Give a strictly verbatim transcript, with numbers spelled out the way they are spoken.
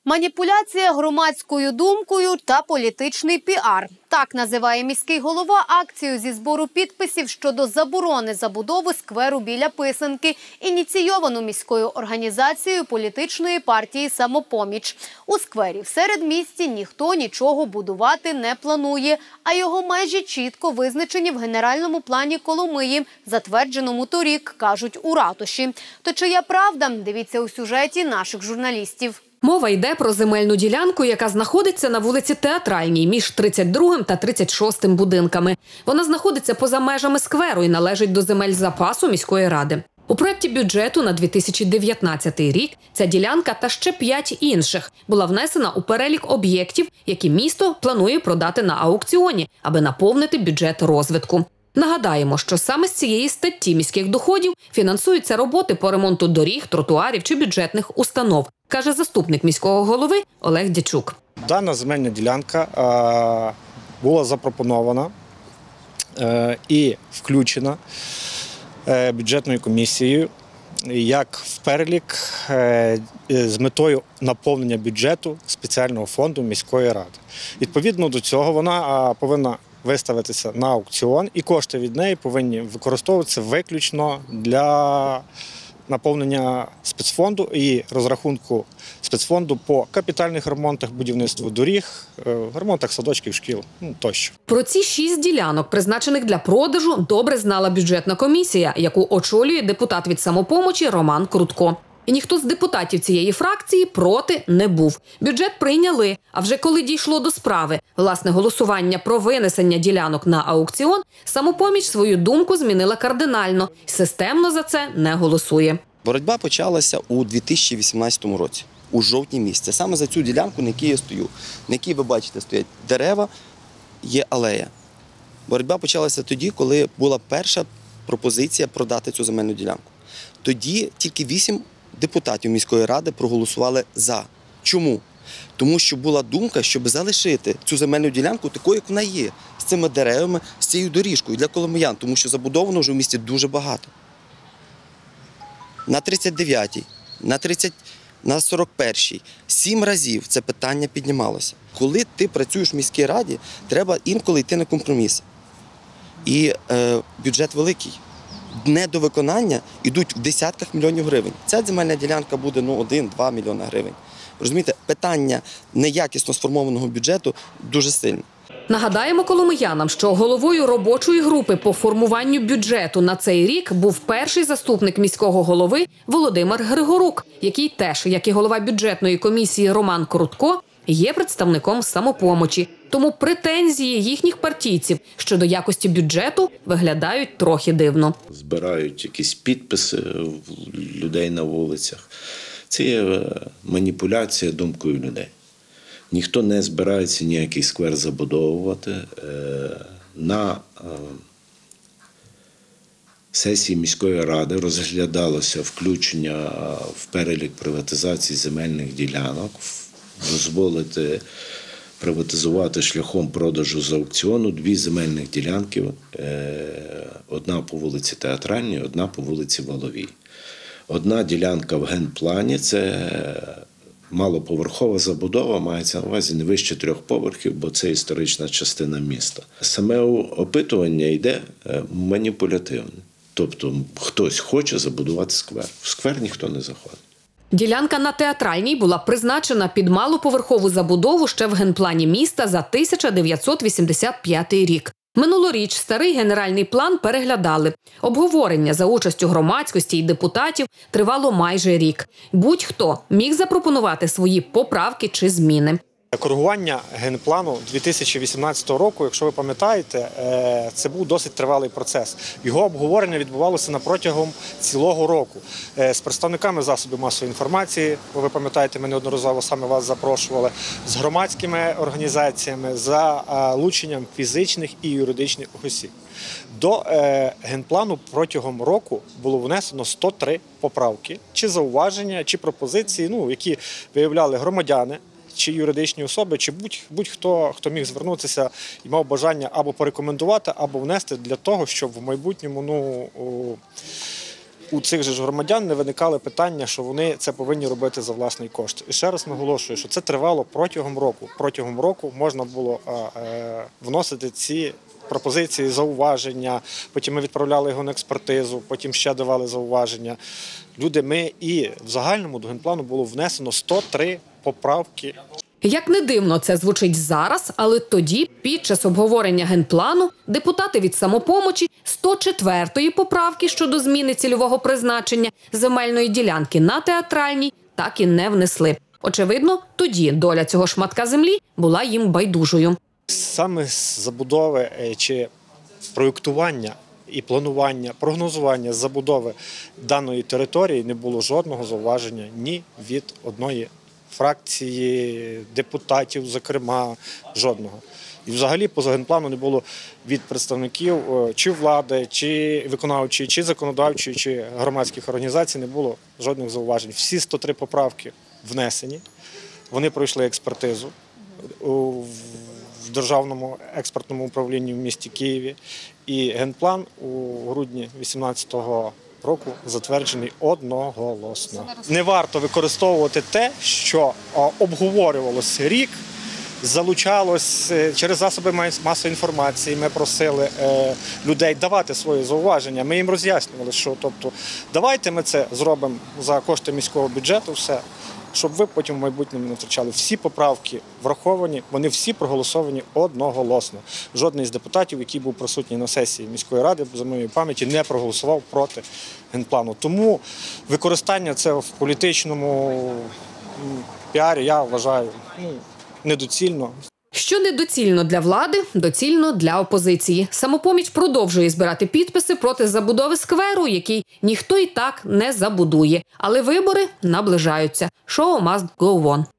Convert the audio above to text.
Маніпуляція громадською думкою та політичний піар. Так називає міський голова акцію зі збору підписів щодо заборони забудови скверу біля Писанки, ініційовану міською організацією політичної партії «Самопоміч». У сквері в середмісті ніхто нічого будувати не планує, а його межі чітко визначені в генеральному плані Коломиї, затвердженому торік, кажуть у ратуші. То чия правда? Дивіться у сюжеті наших журналістів. Мова йде про земельну ділянку, яка знаходиться на вулиці Театральній між тридцять другим та тридцять шостим будинками. Вона знаходиться поза межами скверу і належить до земель запасу міської ради. У проєкті бюджету на дві тисячі дев'ятнадцятий рік ця ділянка та ще п'ять інших була внесена у перелік об'єктів, які місто планує продати на аукціоні, аби наповнити бюджет розвитку. Нагадаємо, що саме з цієї статті міських доходів фінансуються роботи по ремонту доріг, тротуарів чи бюджетних установ, каже заступник міського голови Олег Дячук. Дана земельна ділянка е, була запропонована е, і включена е, бюджетною комісією як в перелік е, з метою наповнення бюджету спеціального фонду міської ради. Відповідно до цього вона е, повинна виставитися на аукціон, і кошти від неї повинні використовуватися виключно для наповнення спецфонду і розрахунку спецфонду по капітальних ремонтах, будівництву доріг, ремонтах садочків, шкіл, ну, тощо. Про ці шість ділянок, призначених для продажу, добре знала бюджетна комісія, яку очолює депутат від «Самопомочі» Роман Крутко. І ніхто з депутатів цієї фракції проти не був. Бюджет прийняли, а вже коли дійшло до справи, власне, голосування про винесення ділянок на аукціон, «Самопоміч» свою думку змінила кардинально і системно за це не голосує. Боротьба почалася у дві тисячі вісімнадцятому році, у жовтні місяці. Саме за цю ділянку, на якій я стою, на якій, ви бачите, стоять дерева, є алея. Боротьба почалася тоді, коли була перша пропозиція продати цю земельну ділянку. Тоді тільки вісім депутатів міської ради проголосували «за». Чому? Тому що була думка, щоб залишити цю земельну ділянку такою, як вона є, з цими деревами, з цією доріжкою для коломиян, тому що забудовано вже в місті дуже багато. На тридцять дев'ятій, на тридцять, на сорок першій, сім разів це питання піднімалося. Коли ти працюєш в міській раді, треба інколи йти на компроміс. І е, бюджет великий. Недовиконання йдуть в десятках мільйонів гривень. Ця земельна ділянка буде ну, один-два мільйона гривень. Розумієте, питання неякісно сформованого бюджету дуже сильне. Нагадаємо коломиянам, що головою робочої групи по формуванню бюджету на цей рік був перший заступник міського голови Володимир Григорук, який теж, як і голова бюджетної комісії Роман Крутко, є представником «Самопомочі». Тому претензії їхніх партійців щодо якості бюджету виглядають трохи дивно. Збирають якісь підписи людей на вулицях. Це є маніпуляція думкою людей. Ніхто не збирається ніякий сквер забудовувати. На сесії міської ради розглядалося включення в перелік приватизації земельних ділянок, дозволити приватизувати шляхом продажу з аукціону дві земельних ділянки, одна по вулиці Театральній, одна по вулиці Валовій. Одна ділянка в генплані – це малоповерхова забудова, мається на увазі не вище трьох поверхів, бо це історична частина міста. Саме опитування йде маніпулятивне. Тобто хтось хоче забудувати сквер. В сквер ніхто не заходить. Ділянка на Театральній була призначена під малоповерхову забудову ще в генплані міста за тисяча дев'ятсот вісімдесят п'ятий рік. Минулоріч старий генеральний план переглядали. Обговорення за участю громадськості і депутатів тривало майже рік. Будь-хто міг запропонувати свої поправки чи зміни. Коригування генплану дві тисячі вісімнадцятого року, якщо ви пам'ятаєте, це був досить тривалий процес. Його обговорення відбувалося на протягом цілого року. З представниками засобів масової інформації, ви пам'ятаєте, ми неодноразово саме вас запрошували, з громадськими організаціями, за залученням фізичних і юридичних осіб. До генплану протягом року було внесено сто три поправки, чи зауваження, чи пропозиції, ну, які виявляли громадяни, чи юридичні особи, чи будь-хто, хто міг звернутися і мав бажання або порекомендувати, або внести для того, щоб в майбутньому ну, у цих же ж громадян не виникали питання, що вони це повинні робити за власний кошт. І ще раз наголошую, що це тривало протягом року. Протягом року можна було е, вносити ці пропозиції, зауваження, потім ми відправляли його на експертизу, потім ще давали зауваження. Люди, ми і в загальному до генплану було внесено сто три поправки. Як не дивно це звучить зараз, але тоді, під час обговорення генплану, депутати від «Самопомочі» сто четвертої поправки щодо зміни цільового призначення земельної ділянки на Театральній так і не внесли. Очевидно, тоді доля цього шматка землі була їм байдужою. Саме з забудови чи проєктування і планування, прогнозування забудови даної території не було жодного зауваження ні від одної фракції, депутатів, зокрема, жодного. І взагалі по генплану не було від представників чи влади, чи виконавчої, чи законодавчої, чи громадських організацій не було жодних зауважень. Всі сто три поправки внесені, вони пройшли експертизу в Державному експертному управлінні в місті Києві. І генплан у грудні дві тисячі вісімнадцятого року затверджений одноголосно. Не варто використовувати те, що обговорювалося рік, залучалось через засоби масової інформації. Ми просили людей давати свої зауваження. Ми їм роз'яснювали, що тобто, давайте ми це зробимо за кошти міського бюджету, все, щоб ви потім в майбутньому не втрачали. Всі поправки враховані, вони всі проголосовані одноголосно. Жодний з депутатів, який був присутній на сесії міської ради, за моєю пам'яті, не проголосував проти генплану. Тому використання це в політичному піарі, я вважаю, ну, недоцільно. Що недоцільно для влади, доцільно для опозиції. «Самопоміч» продовжує збирати підписи проти забудови скверу, який ніхто і так не забудує. Але вибори наближаються. Show must go on.